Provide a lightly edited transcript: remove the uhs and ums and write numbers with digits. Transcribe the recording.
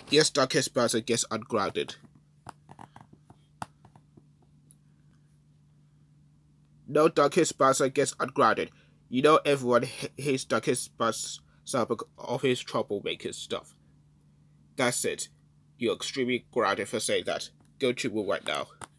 Yes, darkest person gets ungrounded. No darkest person gets ungrounded. You know everyone hates darkest person of his troublemaker stuff. That's it. You're extremely grounded for saying that. Go to room right now.